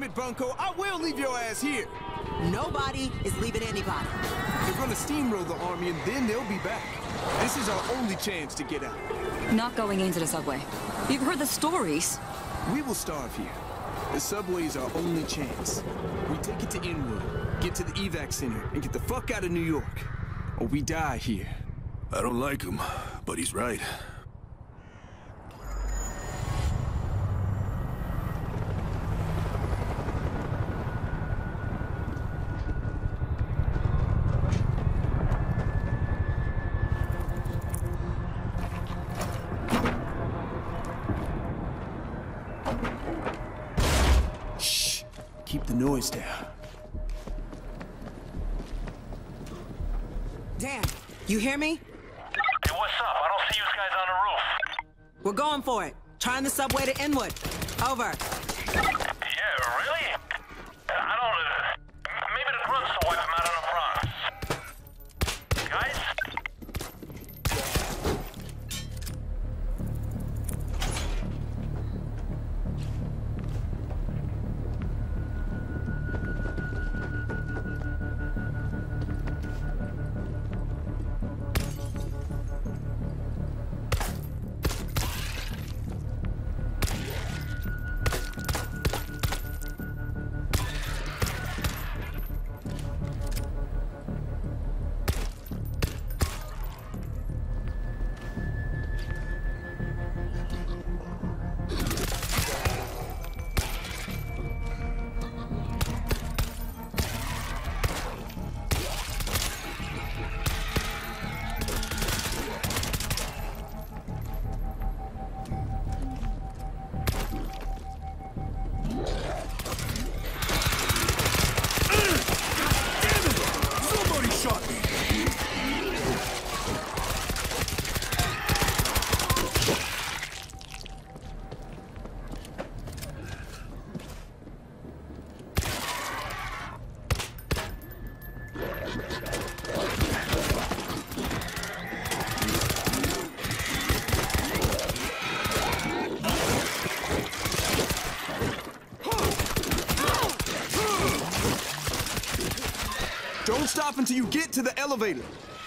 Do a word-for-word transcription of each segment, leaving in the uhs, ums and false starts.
damn it, Bunko, I will leave your ass here. Nobody is leaving anybody. They're gonna steamroll the army and then they'll be back. This is our only chance to get out. Not going into the subway. You've heard the stories. We will starve here. The subway is our only chance. We take it to Inwood, get to the evac center, and get the fuck out of New York. Or we die here. I don't like him, but he's right. Shh. Keep the noise down. Dan, you hear me? Hey, what's up? I don't see you guys on the roof. We're going for it. Trying the subway to Inwood. Over. Yeah, really? I don't... Uh, maybe the grunts will wipe them out of the Bronx. Guys? Don't stop until you get to the elevator.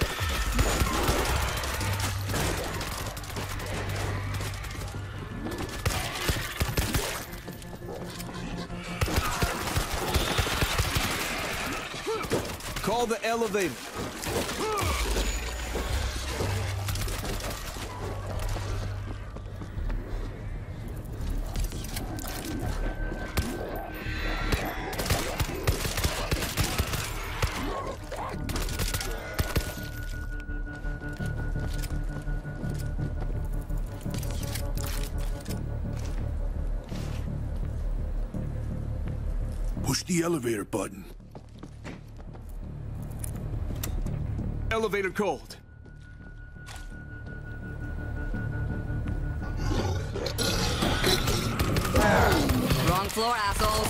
Call the elevator. Push the elevator button. Elevator cold. Wrong floor, assholes.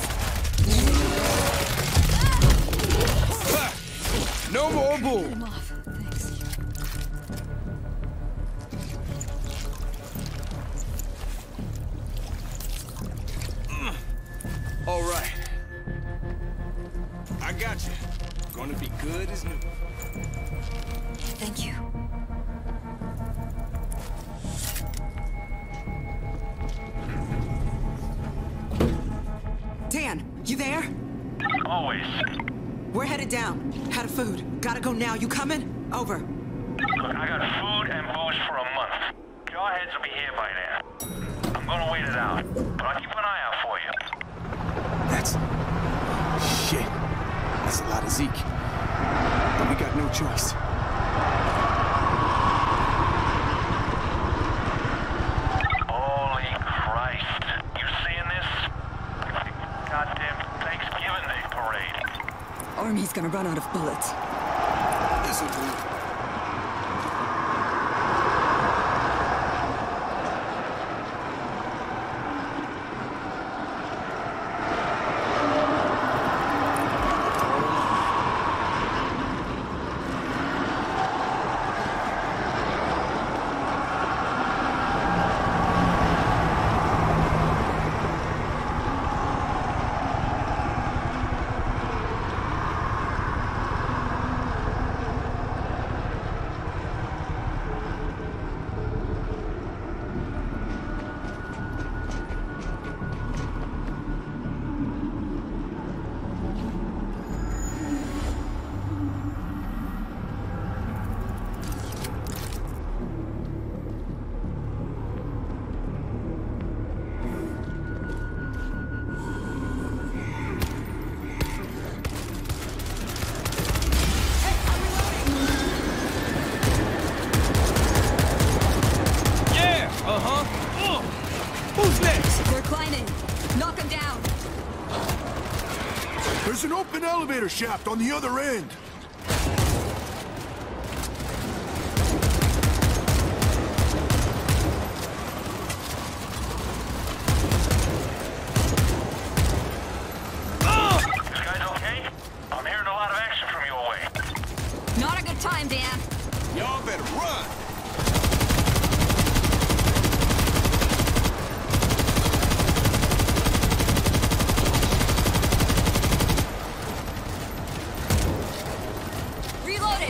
Ha! No more bull. Get him off. Thanks. All right. I got you. Gonna be good as new. Thank you. Dan, you there? Always. We're headed down. Had of food. Gotta go now. You coming? Over. Look, I got food and booze for a month. Jarheads will be here by then. I'm gonna wait it out, but I'll keep an eye out for you. That's... shit. That's a lot of Zeke. But we got no choice. Holy Christ. You seeing this? Goddamn Thanksgiving Day parade. Army's gonna run out of bullets. This'll do. an open elevator shaft on the other end. You guys okay? I'm hearing a lot of action from your way. Not a good time, Dan. Y'all better run! Reloading!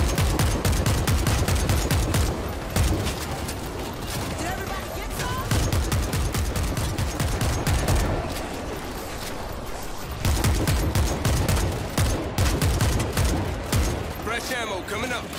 Did everybody get some? Fresh ammo coming up.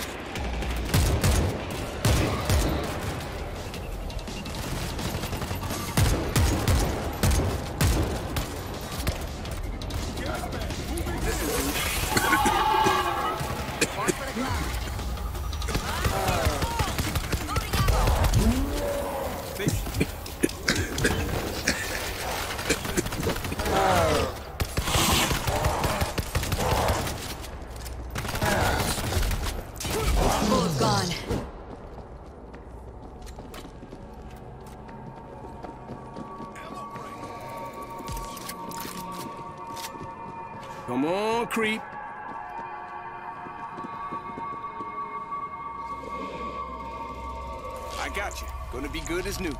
Bullet's gone. Come on, creep. I got you. Gonna be good as new.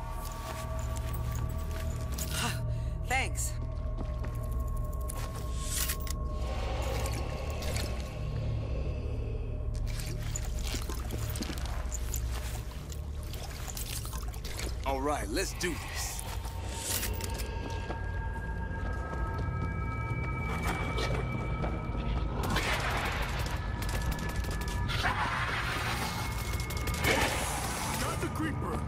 Thanks. All right, let's do this. Got the creeper.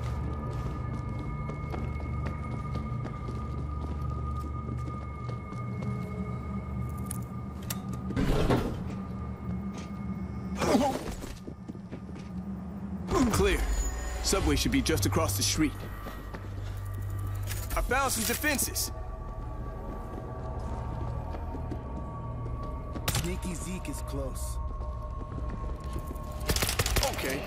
Clear. Subway should be just across the street. I found some defenses. Sneaky Zeke is close. Okay.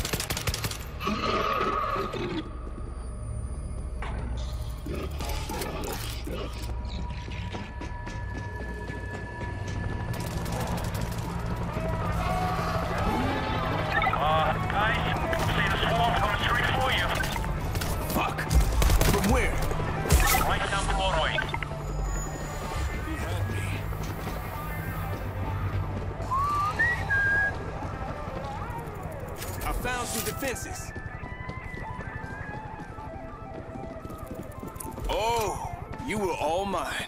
Uh, guys, see the swarm coming straight for you. Fuck. From where? Right down Broadway. He had me. I found some defenses. Oh, you were all mine.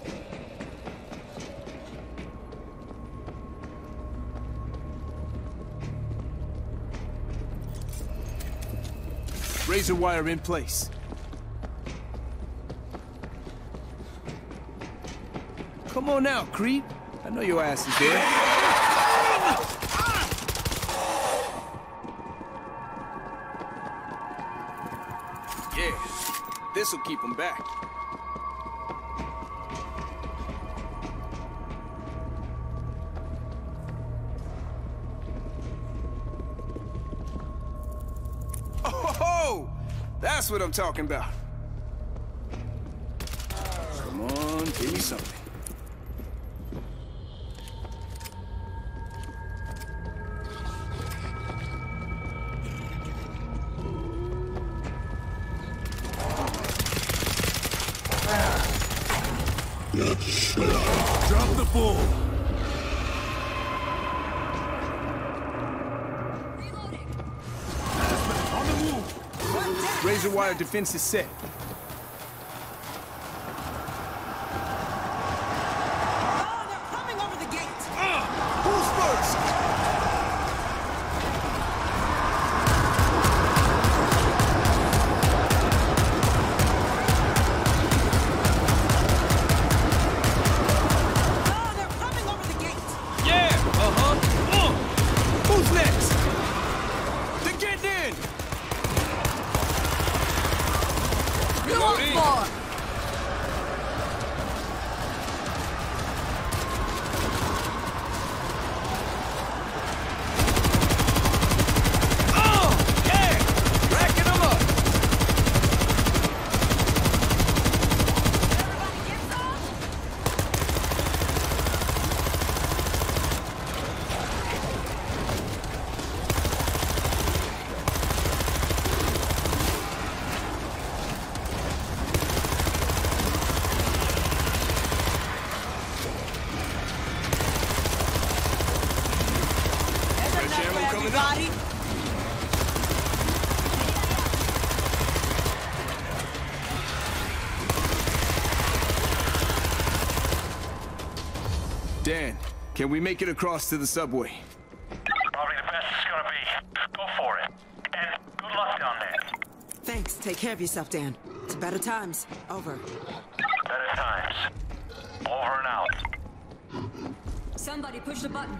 Razor wire in place. Come on out, creep. I know your ass is there. Yeah, this'll keep them back. Oh, that's what I'm talking about. Come on, give me something. Drop the bull. On the move. Razor wire defense is set. Oh, they're coming over the gate. Who's first? Oh, they're coming over the gate. Yeah, uh-huh. Uh. Who's next? They're getting in. everybody. Dan, can we make it across to the subway? Probably the best it's gonna be. Go for it. And good luck down there. Thanks. Take care of yourself, Dan. It's better times. Over. Better times. Over and out. Somebody push the button.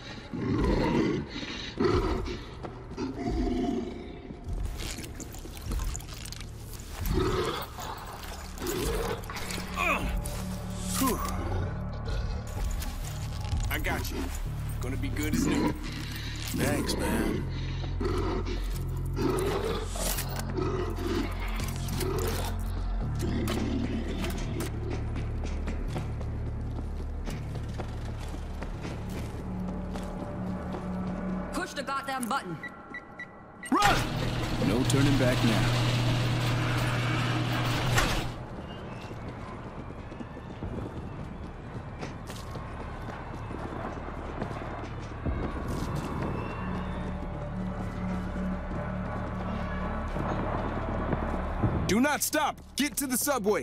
Whew. I got you. Gonna be good as new. Thanks, man. Push the goddamn button. Run! No turning back now. Do not stop! Get to the subway!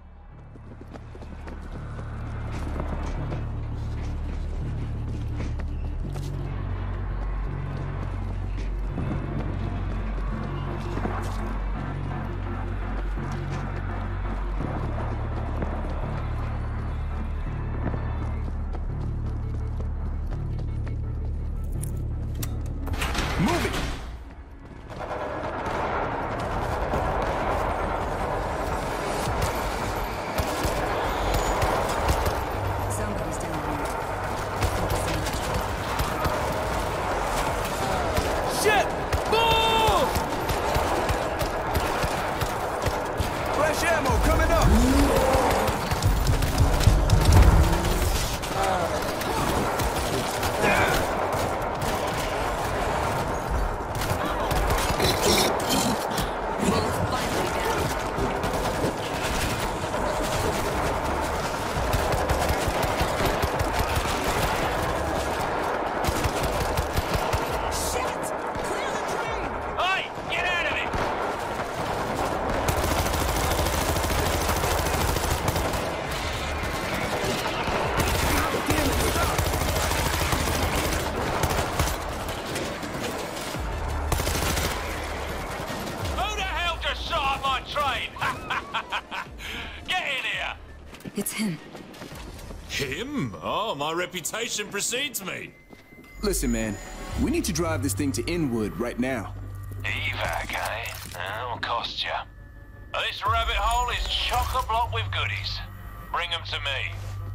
Move it! Somebody's down here. Shit! Move! Fresh ammo coming up! Both finally down. Shit! Clear the train! Hey! Get out of it! Who the hell just shot at my train? Get in here! It's him. Him? Oh, my reputation precedes me. Listen, man. We need to drive this thing to Inwood right now. Evac, eh? That'll cost you. This rabbit hole is chock-a-block with goodies. Bring them to me.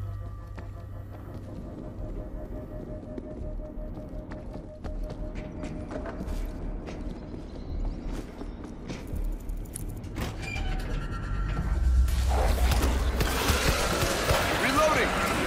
Reloading!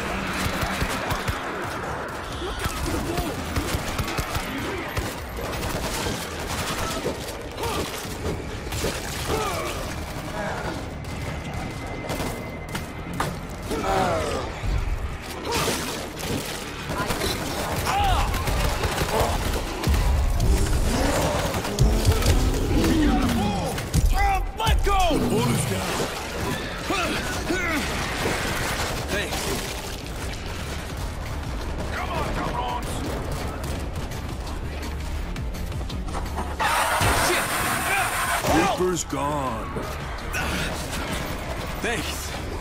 Let go! Bullets down. Thanks. Come on, cabrons. Reaper's gone. Thanks.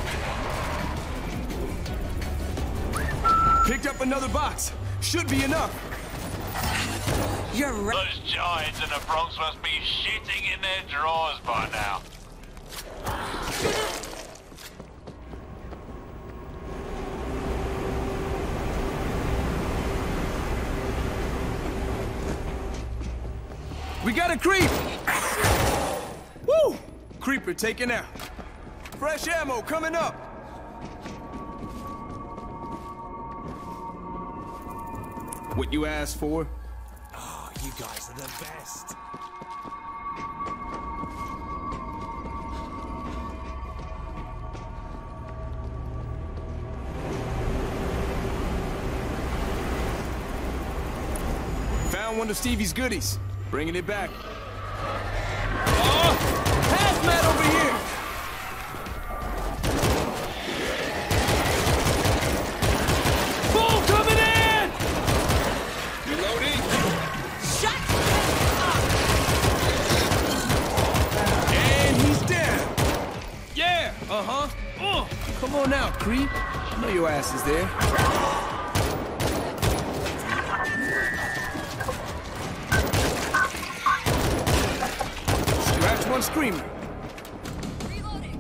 Picked up another box. Should be enough. You're right. Those giants in the Bronx must be shitting in their drawers by now. We got a creep! Woo! Creeper taken out. Fresh ammo coming up. What you asked for? Oh, you guys are the best. Found one of Stevie's goodies. Bringing it back. Oh! Hazmat over here! Bull coming in! Reloading. Shut up! And he's down. Yeah, uh-huh. Uh, come on now, creep. I know your ass is there. Scratch one screamer. Reloading.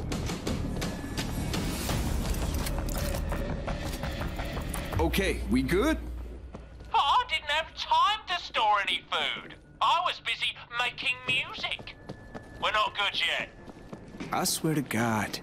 Okay, we good? I didn't have time to store any food. I was busy making music. We're not good yet. I swear to God.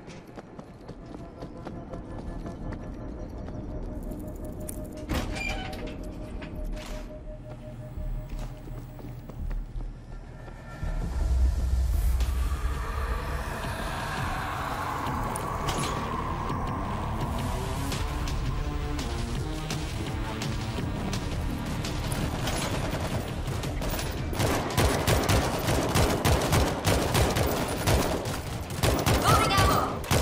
Loading ammo.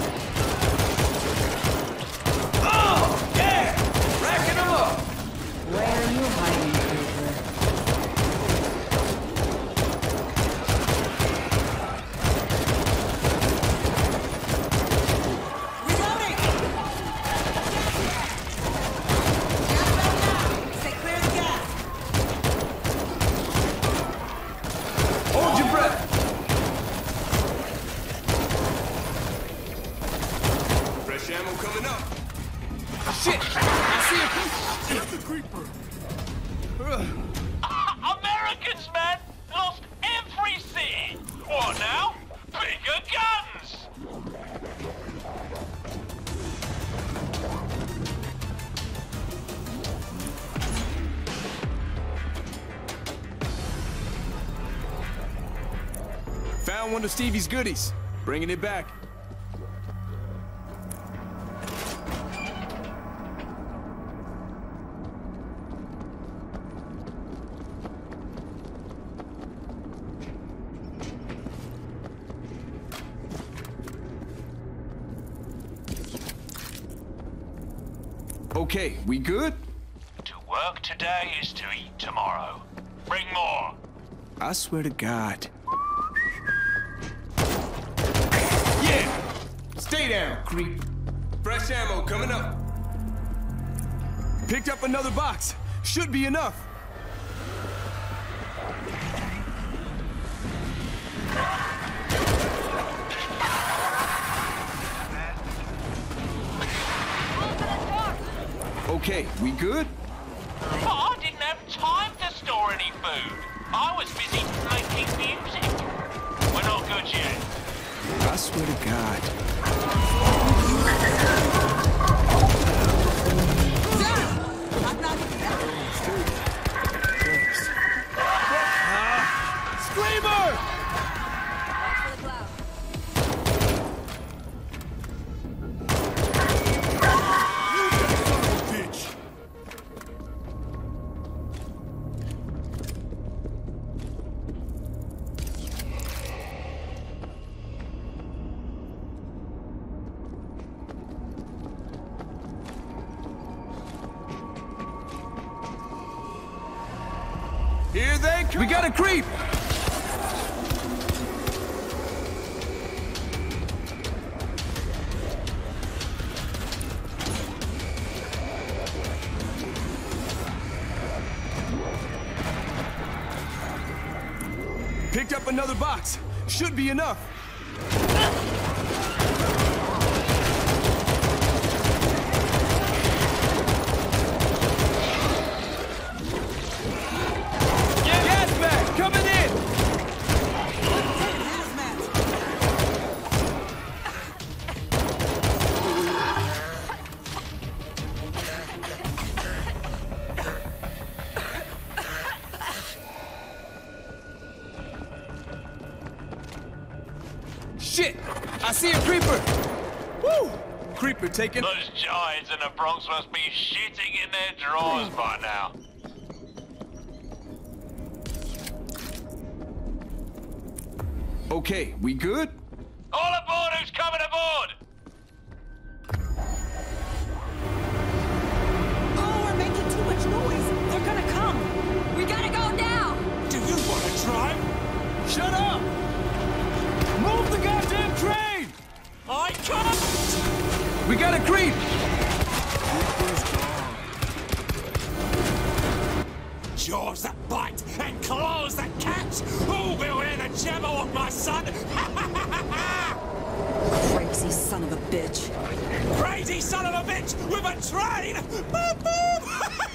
Oh, yeah! Racking them up! Where are you hiding, Creeper? Reloading! Gas ready now! Say clear the gas! Hold your breath! Fresh ammo coming up. Shit! I see a Get the creeper. Americans, man! Lost every city! What now? Bigger guns! Found one of Stevie's goodies. Bringing it back. Okay, we good? To work today is to eat tomorrow. Bring more. I swear to God. Yeah! Stay down, creep. Fresh ammo coming up. Picked up another box. Should be enough. Okay, we good? I didn't have time to store any food. I was busy making music. We're not good yet. I swear to God. Down! Knock, knock. Thanks. Ah, Screamer! Watch for the cloud. Bitch. Here they come! We got a creep! Picked up another box. Should be enough. Gas bag coming in! Hazmat! Shit! I see a creeper! Woo! Creeper taking... Those giants in the Bronx must be shitting in their drawers by now. Okay, we good? All aboard who's coming aboard! Oh, we're making too much noise. They're gonna come. We gotta go now! Do you want to drive? Shut up! Move the goddamn train! I can't! We got a creep! Jaws that bite and claws that catch! Who will hear the Jabberwock, my son? Crazy son of a bitch. Crazy son of a bitch with a train! Boop, boop.